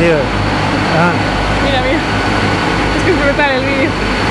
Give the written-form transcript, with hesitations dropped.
Sí. Ah. Mira, mira. Es que es brutal el vídeo.